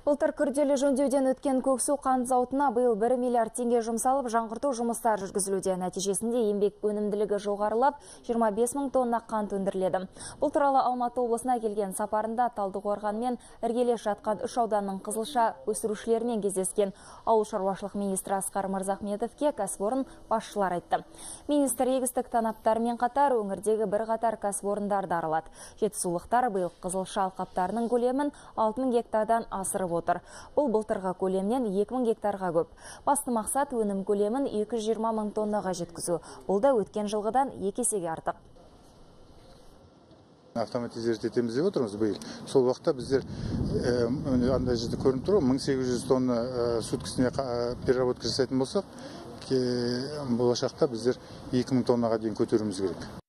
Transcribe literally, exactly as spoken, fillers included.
Былтыр күрделі жөндеуден өткен Көксу қант зауытына биыл бір миллиард теңге жұмсалып, жаңғырту жұмыстар жүргізілуде. Нәтижесінде еңбек өнімділігі жоғарылап, жиырма бес мың тонна қант өндіріледі. Бұл туралы Алматы облысына келген сапарында Талдықорған мен іргелес жатқан үш ауданның қызылша өсірушілерімен кездескен ауыл шаруашылық министрі Асқар Мырзахметовке кәсіпорын басшылары айтты. Министр егістік танаптарымен қатар өңірдегі бір қатар кәсіпорындарды аралады. Жетісулықтар биыл қызылша алқаптарының көлемін алты мың гектардан асырып отыр. Бұл былтырғы көлемнен екі мың гектарға көп. Басты мақсат өнім көлемін екі жүз жиырма мың тоннаға жеткізу. Бұл да өткен жылғыдан екі есеге артық. Автоматизировать етеміз деп отырмыз биыл. Сол уақытта біздер андай жерде көрініп тұр, мың сегіз жүз тонна суткасына переработка жасайтын болсақ, болашақта біздер екі мың тоннаға дейін көтеруіміз керек.